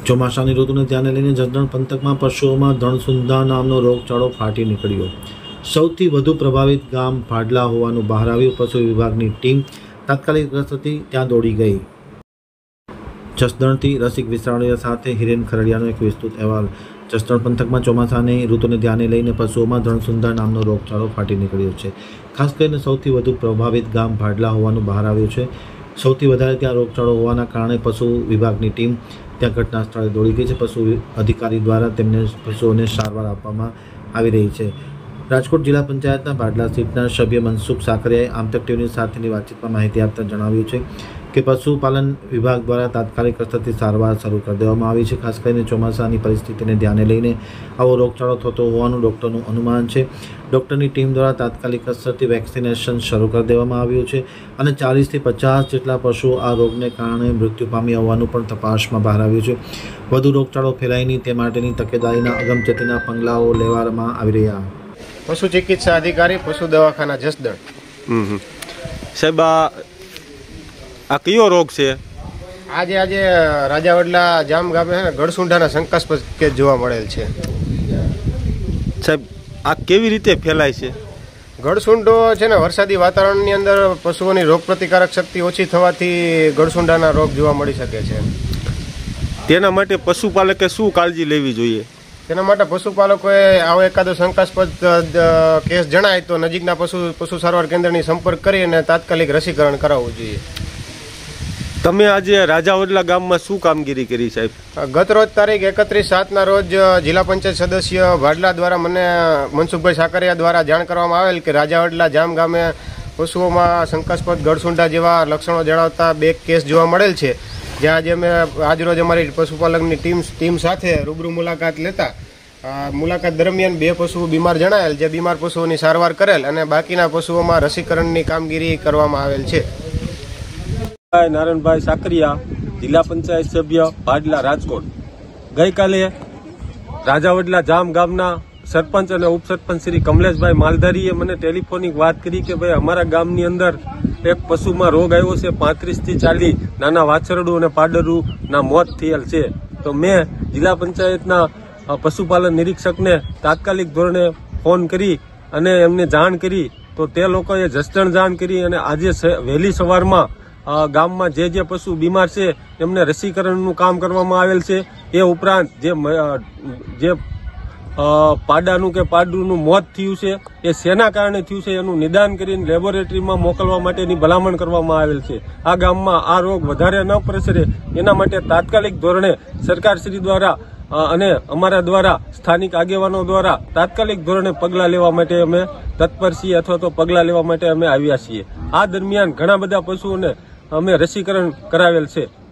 ચોમાસાની ઋતુને ધ્યાને લઈને જસદણ પંથકમાં પશુઓમાં ધણસુંધા નામનો રોગચાળો ફાટી નીકળ્યો। સૌથી વધુ પ્રભાવિત ગામ ભાડલા હોવાનું બહાર આવ્યું। પશુ વિભાગની ટીમ તાત્કાલિક અસરથી ત્યાં દોડી ગઈ। જસદણથી રસિક વિસરાણીયા સાથે હિરેન ખરડિયાનો એક વિસ્તૃત અહેવાલ। જસદણ પંથકમાં ચોમાસાની ઋતુને ધ્યાને લઈને પશુઓમાં ધણસુંધા નામનો રોગચાળો ફાટી નીકળ્યો છે। ખાસ કરીને સૌથી વધુ પ્રભાવિત ગામ ભાડલા હોવાનું બહાર આવ્યું છે। સૌથી વધારે ત્યાં રોગચાળો હોવાના કારણે પશુ વિભાગની ટીમ ત્યાં ઘટના સ્થળે દોડી ગઈ છે। પશુ અધિકારી દ્વારા તેમને પશુઓને સારવાર આપવામાં આવી રહી છે। રાજકોટ જિલ્લા પંચાયતના ભાડલા સીટના સભ્ય મનસુખ સાકરિયાએ આમતક ટીવી સાથેની વાતચીતમાં માહિતી આપતા જણાવ્યું છે કે પશુપાલન વિભાગ દ્વારા તાત્કાલિક અસરથી સારવાર શરૂ કરી દેવામાં આવી છે। ખાસ કરીને ચોમાસાની પરિસ્થિતિને ધ્યાને લઈને આવો રોગચાળો થતો હોવાનું ડૉક્ટરનું અનુમાન છે। ડૉક્ટરની ટીમ દ્વારા તાત્કાલિક અસરથી વેક્સિનેશન શરૂ કરી દેવામાં આવ્યું છે અને 40થી 50 જેટલા પશુઓ આ રોગને કારણે મૃત્યુ પામ્યા હોવાનું પણ તપાસમાં બહાર આવ્યું છે। વધુ રોગચાળો ફેલાય નહીં તે માટેની તકેદારીના અગમચેતીના પગલાઓ લેવામાં આવી રહ્યા। પશુ ચિકિત્સા અધિકારી પશુ દવાખાના જસદણ। સાહેબ આ કયો રોગ છે? આજે રાજાવડલા જામ ગામે ગળસુંઢાના શંકાસ્પદ કેસ જોવા મળેલ છે। સાહેબ આ કેવી રીતે ફેલાય છે? ગળસુંઢો છે ને વરસાદી વાતાવરણની અંદર પશુઓની રોગપ્રતિકારક શક્તિ ઓછી થવાથી ગળસુંઢાના રોગ જોવા મળી શકે છે। તેના માટે પશુપાલકે શું કાળજી લેવી જોઈએ? તેના માટે પશુપાલકોએ આવો એકાદો શંકાસ્પદ કેસ જણાય તો નજીકના પશુ સારવાર કેન્દ્રની સંપર્ક કરી અને તાત્કાલિક રસીકરણ કરાવવું જોઈએ। તમે આજે રાજાવડલા ગામમાં શું કામગીરી કરી સાહેબ? ગત રોજ તારીખ 31/7ના રોજ જિલ્લા પંચાયત સદસ્ય ભાડલા દ્વારા મને મનસુખભાઈ સાકરિયા દ્વારા જાણ કરવામાં આવેલ કે રાજાવડલા જામ ગામે પશુઓમાં શંકાસ્પદ ગળસુંઢા જેવા લક્ષણો જણાવતા 2 કેસ જોવા મળેલ છે। જ્યાં આજે અમે આજરોજ અમારી પશુપાલકની ટીમ સાથે રૂબરૂ મુલાકાત લેતા મુલાકાત દરમિયાન 2 પશુઓ બીમાર જણાયેલ, જે બીમાર પશુઓની સારવાર કરેલ અને બાકીના પશુઓમાં રસીકરણની કામગીરી કરવામાં આવેલ છે। નારાયણભાઈ સાકરિયા, જિલ્લા પંચાયત સભ્ય ભાડલા રાજકોટ। ગઈકાલે રાજાવડલા જામ ગામના સરપંચ અને ઉપસરપંચ શ્રી કમલેશભાઈ માલધારીએ મને ટેલિફોનિક વાત કરી કે ભાઈ અમારા ગામની અંદર એક પશુમાં રોગ આવ્યો છે। 35થી 40 નાના વાછરડું અને પાડરુંના મોત થયેલ છે। તો મેં જિલ્લા પંચાયતના પશુપાલન નિરીક્ષકને તાત્કાલિક ધોરણે ફોન કરી અને એમને જાણ કરી તો તે લોકોએ જસદણ જાણ કરી અને આજે વહેલી સવારમાં ગામમાં જે પશુ બીમાર છે એમને રસીકરણનું કામ કરવામાં આવેલ છે। એ ઉપરાંત જે પાડાનું કે પાડુનું મોત થયું છે એ શેના કારણે થયું છે એનું નિદાન કરીને લેબોરેટરીમાં મોકલવા માટેની ભલામણ કરવામાં આવેલ છે। આ ગામમાં આ રોગ વધારે ન પ્રસરે એના માટે તાત્કાલિક ધોરણે સરકારશ્રી દ્વારા અને અમારા દ્વારા સ્થાનિક આગેવાનો દ્વારા તાત્કાલિક ધોરણે પગલાં લેવા માટે અમે તત્પર છીએ અથવા તો પગલાં લેવા માટે અમે આવ્યા છીએ। આ દરમિયાન ઘણા બધા પશુઓને અમે રસીકરણ કરાવેલ છે।